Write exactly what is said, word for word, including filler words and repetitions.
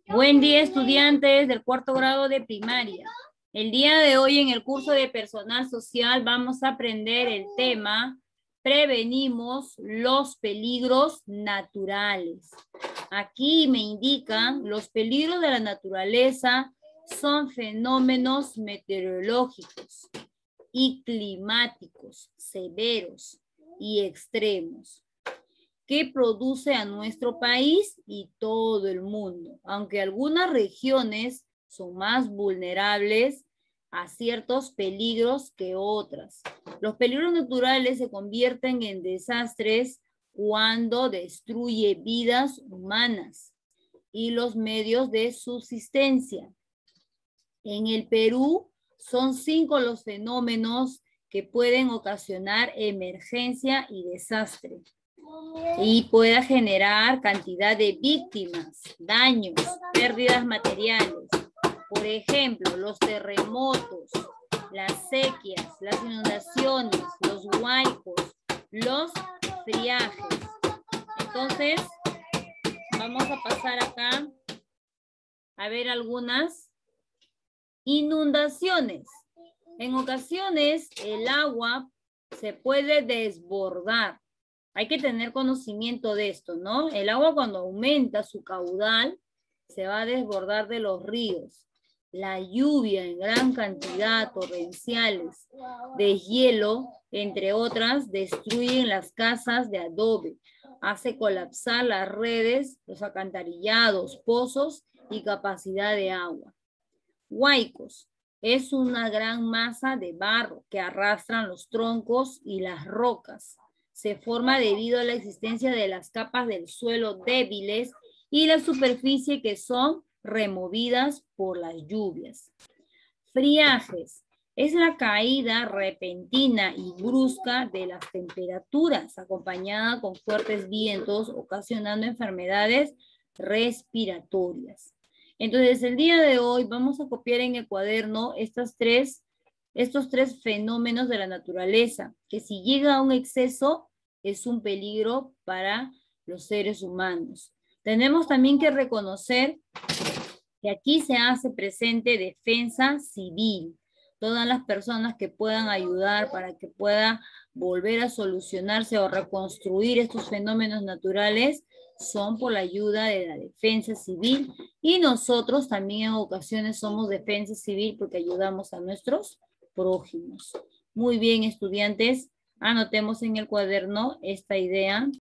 Buen día, estudiantes del cuarto grado de primaria. El día de hoy en el curso de personal social vamos a aprender el tema prevenimos los peligros naturales. Aquí me indican los peligros de la naturaleza son fenómenos meteorológicos y climáticos severos y extremos que produce a nuestro país y todo el mundo, aunque algunas regiones son más vulnerables a ciertos peligros que otras. Los peligros naturales se convierten en desastres cuando destruye vidas humanas y los medios de subsistencia. En el Perú son cinco los fenómenos que pueden ocasionar emergencia y desastre y pueda generar cantidad de víctimas, daños, pérdidas materiales. Por ejemplo, los terremotos, las sequías, las inundaciones, los huaicos, los friajes. Entonces, vamos a pasar acá a ver algunas inundaciones. En ocasiones, el agua se puede desbordar. Hay que tener conocimiento de esto, ¿no? El agua cuando aumenta su caudal se va a desbordar de los ríos. La lluvia en gran cantidad, torrenciales, de hielo, entre otras, destruyen las casas de adobe, hace colapsar las redes, los alcantarillados, pozos y capacidad de agua. Huaicos es una gran masa de barro que arrastran los troncos y las rocas. Se forma debido a la existencia de las capas del suelo débiles y la superficie que son removidas por las lluvias. Friajes es la caída repentina y brusca de las temperaturas, acompañada con fuertes vientos, ocasionando enfermedades respiratorias. Entonces, el día de hoy vamos a copiar en el cuaderno estas tres, estos tres fenómenos de la naturaleza, que si llega a un exceso, es un peligro para los seres humanos. Tenemos también que reconocer que aquí se hace presente defensa civil. Todas las personas que puedan ayudar para que pueda volver a solucionarse o reconstruir estos fenómenos naturales son por la ayuda de la defensa civil, y nosotros también en ocasiones somos defensa civil porque ayudamos a nuestros prójimos. Muy bien, estudiantes. Anotemos en el cuaderno esta idea.